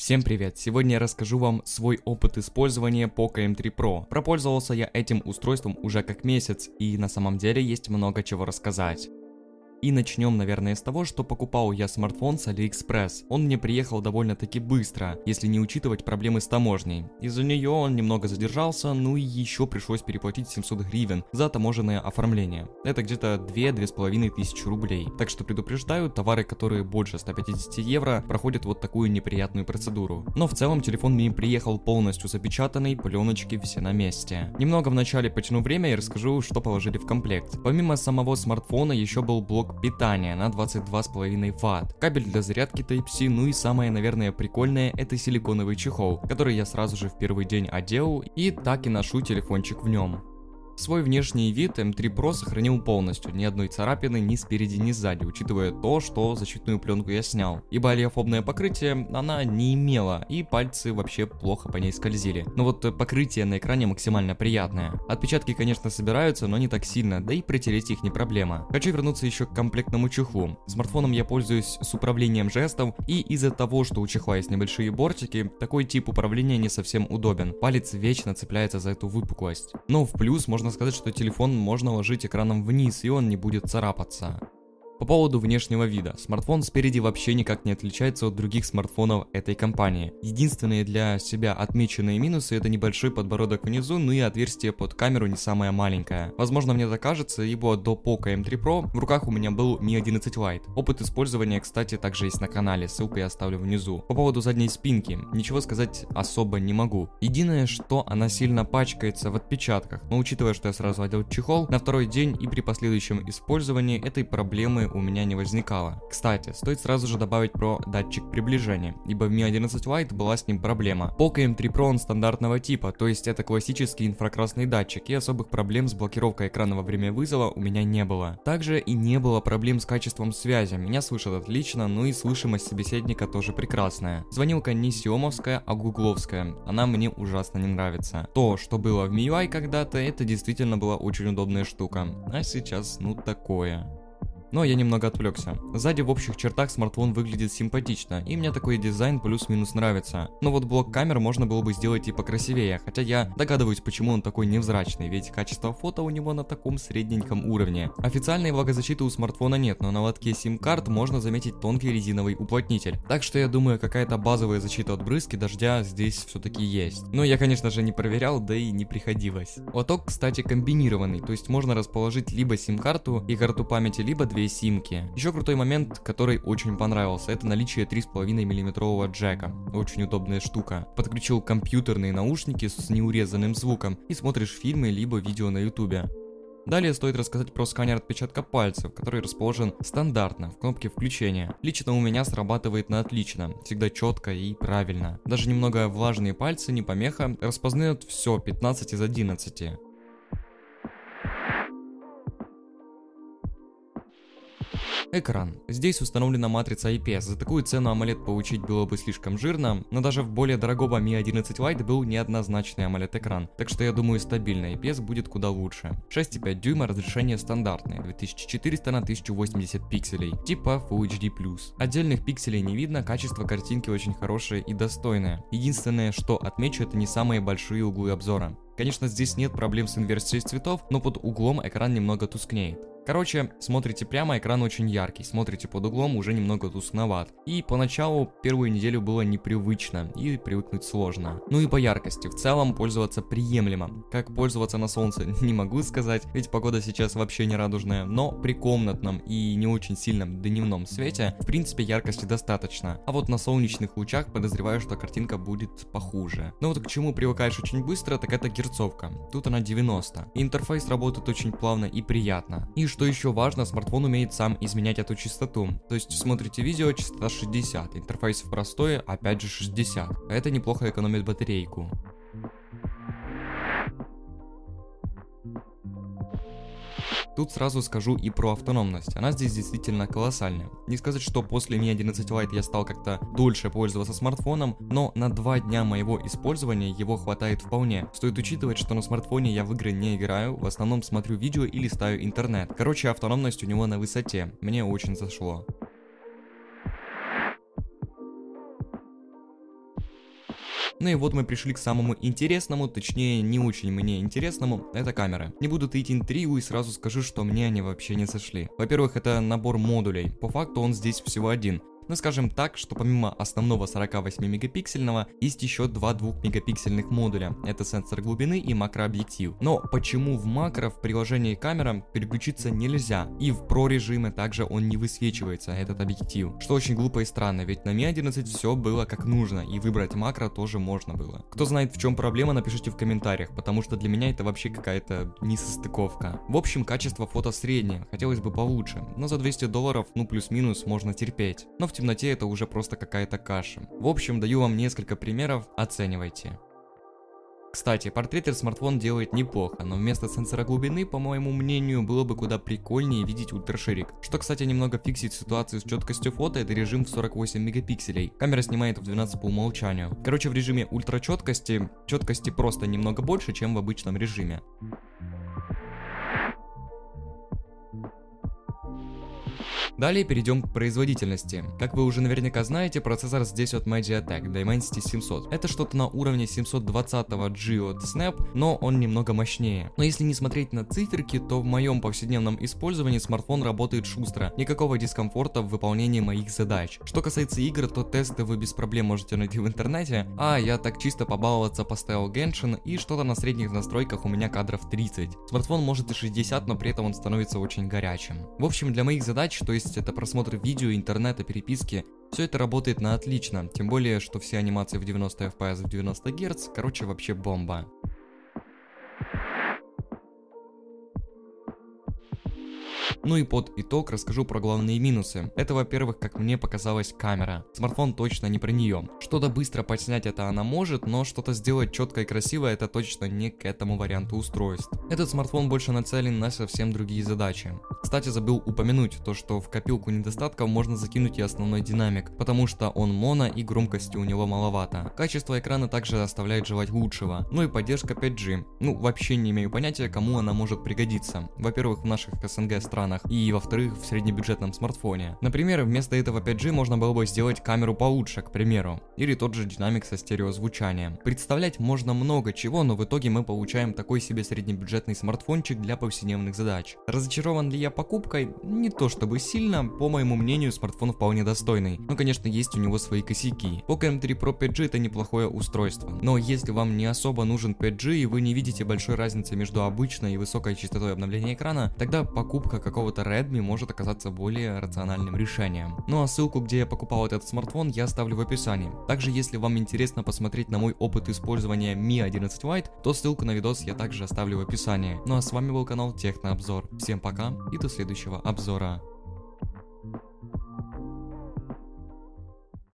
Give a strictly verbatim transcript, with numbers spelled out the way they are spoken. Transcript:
Всем привет! Сегодня я расскажу вам свой опыт использования Poco эм три про. Пропользовался я этим устройством уже как месяц, и на самом деле есть много чего рассказать. И начнем, наверное, с того, что покупал я смартфон с AliExpress. Он мне приехал довольно-таки быстро, если не учитывать проблемы с таможней. Из-за нее он немного задержался, ну и еще пришлось переплатить семьсот гривен за таможенное оформление. Это где-то две-две с половиной тысячи рублей. Так что предупреждаю, товары, которые больше ста пятидесяти евро, проходят вот такую неприятную процедуру. Но в целом телефон мне приехал полностью запечатанный, пленочки все на месте. Немного вначале потяну время и расскажу, что положили в комплект. Помимо самого смартфона еще был блок питания на двадцать два с половиной ватт, кабель для зарядки Type-C, ну и самое, наверное, прикольное — это силиконовый чехол, который я сразу же в первый день одел и так и ношу телефончик в нем. Свой внешний вид эм три про сохранил полностью, ни одной царапины ни спереди, ни сзади, учитывая то, что защитную пленку я снял. Ибо олеофобное покрытие она не имела, и пальцы вообще плохо по ней скользили. Но вот покрытие на экране максимально приятное. Отпечатки, конечно, собираются, но не так сильно, да и протереть их не проблема. Хочу вернуться еще к комплектному чехлу. Смартфоном я пользуюсь с управлением жестов, и из-за того, что у чехла есть небольшие бортики, такой тип управления не совсем удобен. Палец вечно цепляется за эту выпуклость. Но в плюс можно сказать, что телефон можно ложить экраном вниз, и он не будет царапаться. По поводу внешнего вида. Смартфон спереди вообще никак не отличается от других смартфонов этой компании. Единственные для себя отмеченные минусы — это небольшой подбородок внизу, ну и отверстие под камеру не самое маленькое. Возможно, мне так кажется, ибо до Poco эм три про в руках у меня был ми одиннадцать лайт. Опыт использования, кстати, также есть на канале, ссылку я оставлю внизу. По поводу задней спинки, ничего сказать особо не могу. Единое, что она сильно пачкается в отпечатках, но учитывая, что я сразу одел чехол, на второй день и при последующем использовании этой проблемы у меня не возникало. Кстати, стоит сразу же добавить про датчик приближения, ибо в ми одиннадцать лайт была с ним проблема. Poco эм три про он стандартного типа, то есть это классический инфракрасный датчик, и особых проблем с блокировкой экрана во время вызова у меня не было. Также и не было проблем с качеством связи, меня слышат отлично, ну и слышимость собеседника тоже прекрасная. Звонилка не сиомовская, а гугловская, она мне ужасно не нравится. То, что было в эм ю ай когда-то, это действительно была очень удобная штука, а сейчас ну такое. Но я немного отвлекся. Сзади в общих чертах смартфон выглядит симпатично, и мне такой дизайн плюс-минус нравится. Но вот блок камер можно было бы сделать и покрасивее, хотя я догадываюсь, почему он такой невзрачный, ведь качество фото у него на таком средненьком уровне. Официальной влагозащиты у смартфона нет, но на лотке сим-карт можно заметить тонкий резиновый уплотнитель. Так что я думаю, какая-то базовая защита от брызги дождя здесь все-таки есть. Но я, конечно же, не проверял, да и не приходилось. Лоток, кстати, комбинированный, то есть можно расположить либо сим-карту и карту памяти, либо две симки. Еще крутой момент, который очень понравился, это наличие три с половиной миллиметрового джека. Очень удобная штука. Подключил компьютерные наушники с неурезанным звуком и смотришь фильмы либо видео на ютубе. Далее стоит рассказать про сканер отпечатка пальцев, который расположен стандартно в кнопке включения. Лично у меня срабатывает на отлично, всегда четко и правильно. Даже немного влажные пальцы, не помеха, распознают все пятнадцать из одиннадцати. Экран. Здесь установлена матрица ай пи эс. За такую цену AMOLED получить было бы слишком жирно, но даже в более дорогого ми одиннадцать лайт был неоднозначный AMOLED экран, так что я думаю, стабильный ай пи эс будет куда лучше. шесть и пять дюйма, разрешение стандартное, две тысячи четыреста на тысячу восемьдесят пикселей, типа Full эйч ди плюс. Отдельных пикселей не видно, качество картинки очень хорошее и достойное. Единственное, что отмечу, это не самые большие углы обзора. Конечно, здесь нет проблем с инверсией цветов, но под углом экран немного тускнеет. Короче, смотрите прямо, экран очень яркий, смотрите под углом, уже немного тускноват. И поначалу первую неделю было непривычно и привыкнуть сложно. Ну и по яркости, в целом пользоваться приемлемо. Как пользоваться на солнце, не могу сказать, ведь погода сейчас вообще не радужная, но при комнатном и не очень сильном дневном свете, в принципе, яркости достаточно. А вот на солнечных лучах подозреваю, что картинка будет похуже. Но вот к чему привыкаешь очень быстро, так это герцовка. Тут она девяносто. Интерфейс работает очень плавно и приятно. И что еще важно, смартфон умеет сам изменять эту частоту. То есть смотрите видео, частота шестьдесят, интерфейс простой, опять же шестьдесят. Это неплохо экономит батарейку. Тут сразу скажу и про автономность, она здесь действительно колоссальная. Не сказать, что после ми одиннадцать лайт я стал как-то дольше пользоваться смартфоном, но на два дня моего использования его хватает вполне. Стоит учитывать, что на смартфоне я в игры не играю, в основном смотрю видео и листаю интернет. Короче, автономность у него на высоте, мне очень зашло. Ну и вот мы пришли к самому интересному, точнее не очень мне интересному, это камеры. Не буду таить интригу и сразу скажу, что мне они вообще не сошли. Во-первых, это набор модулей, по факту он здесь всего один. Ну скажем так, что помимо основного сорока восьми мегапиксельного, есть еще два двухмегапиксельных модуля. Это сенсор глубины и макрообъектив. Но почему в макро в приложении камера переключиться нельзя? И в про режиме также он не высвечивается, этот объектив. Что очень глупо и странно, ведь на ми одиннадцать все было как нужно, и выбрать макро тоже можно было. Кто знает, в чем проблема, напишите в комментариях, потому что для меня это вообще какая-то несостыковка. В общем, качество фото среднее, хотелось бы получше, но за двести долларов, ну плюс-минус, можно терпеть. Но в темноте это уже просто какая-то каша. В общем, даю вам несколько примеров, оценивайте. Кстати, портретер смартфон делает неплохо, но вместо сенсора глубины, по моему мнению, было бы куда прикольнее видеть ультраширик. Что, кстати, немного фиксит ситуацию с четкостью фото, это режим в сорок восемь мегапикселей. Камера снимает в двенадцать по умолчанию. Короче, в режиме ультрачеткости, четкости просто немного больше, чем в обычном режиме. Далее перейдем к производительности. Как вы уже наверняка знаете, процессор здесь от Mediatek Dimensity семьсот. Это что-то на уровне семьсот двадцатого джи от Snap, но он немного мощнее. Но если не смотреть на циферки, то в моем повседневном использовании смартфон работает шустро. Никакого дискомфорта в выполнении моих задач. Что касается игр, то тесты вы без проблем можете найти в интернете. А я так чисто побаловаться поставил Genshin, и что-то на средних настройках у меня кадров тридцать. Смартфон может и шестьдесят, но при этом он становится очень горячим. В общем, для моих задач, то есть это просмотр видео, интернета, переписки, все это работает на отлично, тем более, что все анимации в девяносто эф пи эс в девяносто герц, короче, вообще бомба. Ну и под итог расскажу про главные минусы. Это, во-первых, как мне показалась камера. Смартфон точно не про нее. Что-то быстро подснять это она может, но что-то сделать четко и красиво это точно не к этому варианту устройств. Этот смартфон больше нацелен на совсем другие задачи. Кстати, забыл упомянуть то, что в копилку недостатков можно закинуть и основной динамик, потому что он моно и громкости у него маловато. Качество экрана также оставляет желать лучшего. Ну и поддержка пять джи. Ну, вообще не имею понятия, кому она может пригодиться. Во-первых, в наших эс эн гэ странах, и во-вторых, в среднебюджетном смартфоне. Например, вместо этого пять джи можно было бы сделать камеру получше, к примеру, или тот же динамик со стереозвучанием. Представлять можно много чего, но в итоге мы получаем такой себе среднебюджетный смартфончик для повседневных задач. Разочарован ли я покупкой? Не то чтобы сильно, по моему мнению, смартфон вполне достойный, но конечно есть у него свои косяки. Poco эм три про пять джи это неплохое устройство, но если вам не особо нужен пять джи и вы не видите большой разницы между обычной и высокой частотой обновления экрана, тогда покупка какого-то Redmi может оказаться более рациональным решением. Ну а ссылку, где я покупал этот смартфон, я оставлю в описании. Также, если вам интересно посмотреть на мой опыт использования ми одиннадцать Lite, то ссылку на видос я также оставлю в описании. Ну а с вами был канал Технообзор. Всем пока и до следующего обзора.